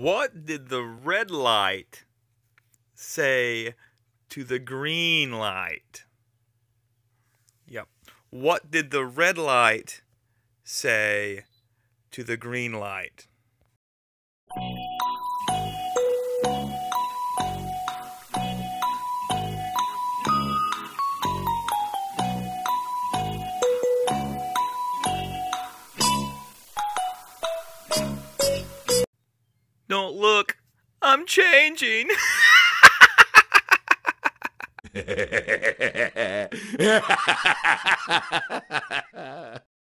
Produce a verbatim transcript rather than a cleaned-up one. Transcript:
What did the red light say to the green light? Yep. What did the red light say to the green light? Don't look, I'm changing.